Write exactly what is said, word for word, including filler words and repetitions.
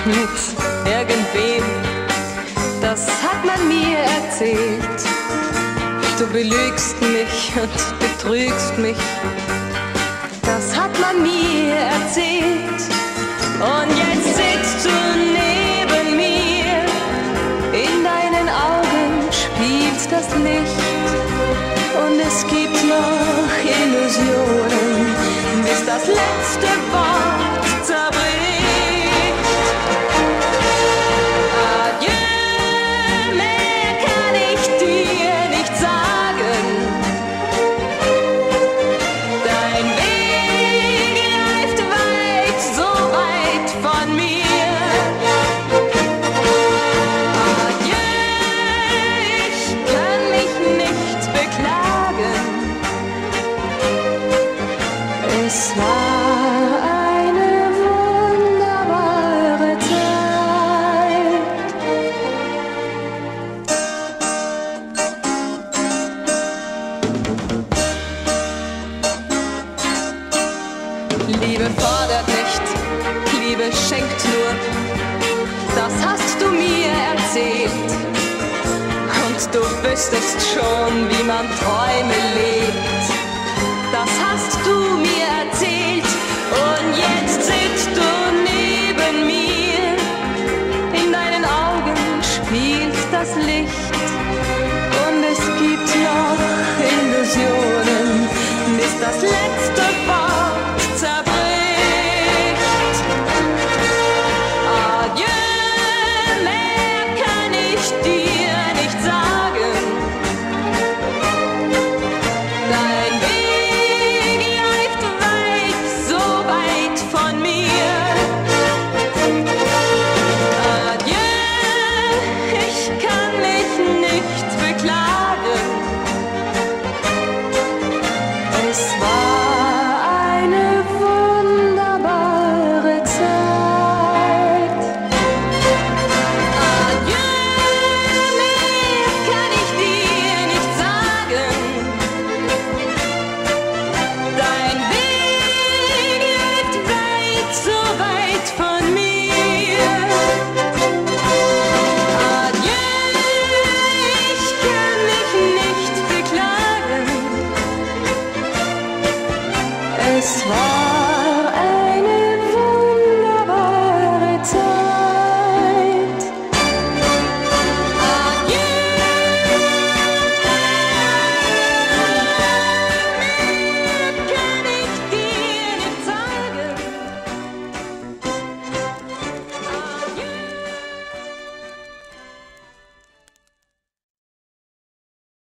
mit irgendwem, das hat man mir erzählt. Du belügst mich und betrügst mich, das hat man mir erzählt. Und jetzt sitzt du neben mir, in deinen Augen spielt das Licht. Und es gibt noch Illusionen, bis das letzte Wort zerbricht. Adieu, mehr kann ich dir nicht sagen. Dein Weg reicht weit, so weit von mir. Adieu, ich kann mich nicht beklagen. Es war eine wunderbare Zeit. Liebe fordert nicht, Liebe schenkt nur, das hast du mir erzählt. Und du wüsstest schon, wie man Träume lebt, das hast du mir erzählt. Und jetzt sitzt du neben mir, in deinen Augen spielt das Licht. Und es gibt noch Illusionen, bis das letzte